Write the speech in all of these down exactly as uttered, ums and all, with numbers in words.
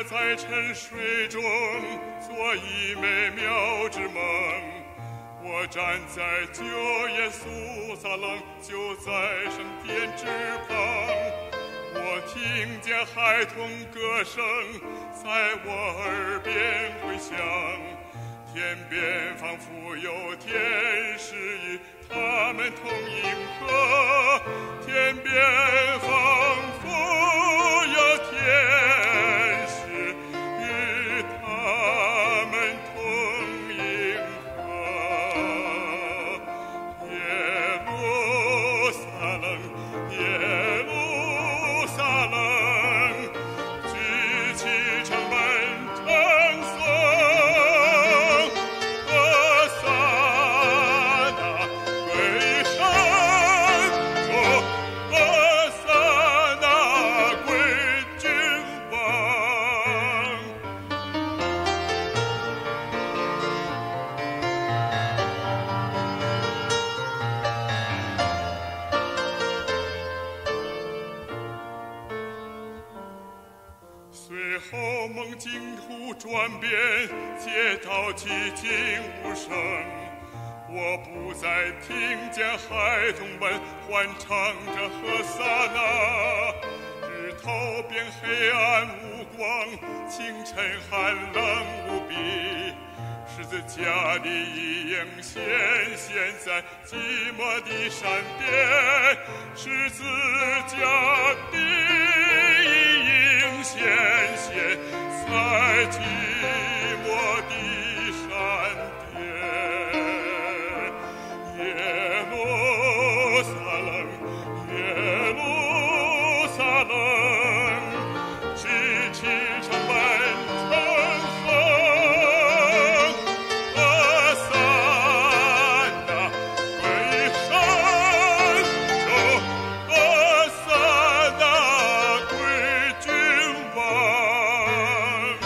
在沉睡中做一美妙之梦。我站在旧耶稣撒冷，就在圣殿之旁。我听见孩童歌声在我耳边回响，天边仿佛有天使与他们同饮歌，天边仿佛有天使与他们同饮歌。耶路撒冷，耶路撒冷，举起城门称颂，和撒那归神主，和撒那归君王。随后梦境突转变，街道寂静无声。我不再听见孩童们欢唱着和撒那，日头变黑暗无光，清晨寒冷无比。十字架的影显现在寂寞的山巅，十字架的影显现在寂寞的山巅。耶路撒冷，耶路撒冷，举起城门称颂，和撒那归神主，和撒那归君王。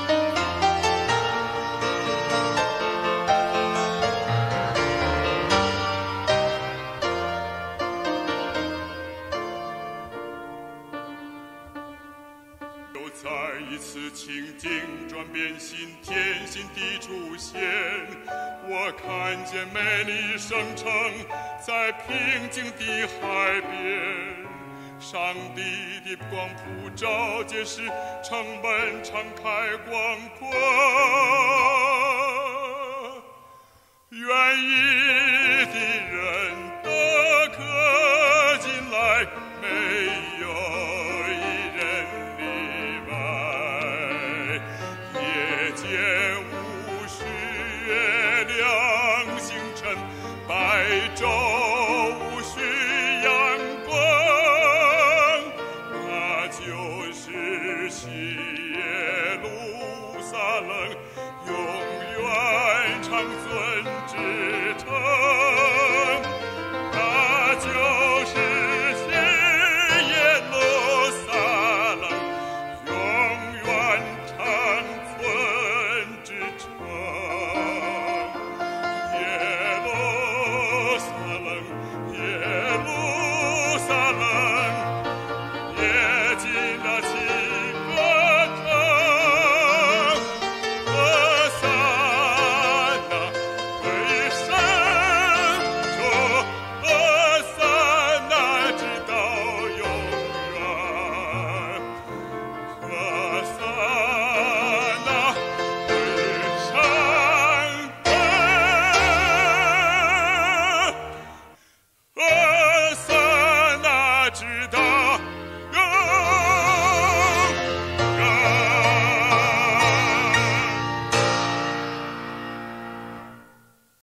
又再一次情景转变，新天新地出现。我看见美丽圣城在平静的海边，上帝的光普照，揭示城门敞开广阔。愿意的人都可进来，没有一人例外。夜间无需月亮星辰，白昼无需阳光，那就是西耶路撒冷。